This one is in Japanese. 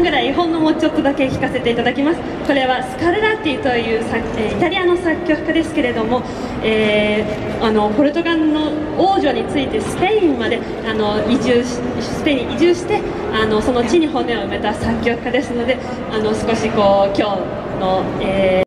ぐらいほんのもうちょっとだけ弾かせていただきます。これはスカルラッティというイタリアの作曲家ですけれども、ポルトガルの王女についてスペインまでスペインに移住してその地に骨を埋めた作曲家ですので、少しこう今日の、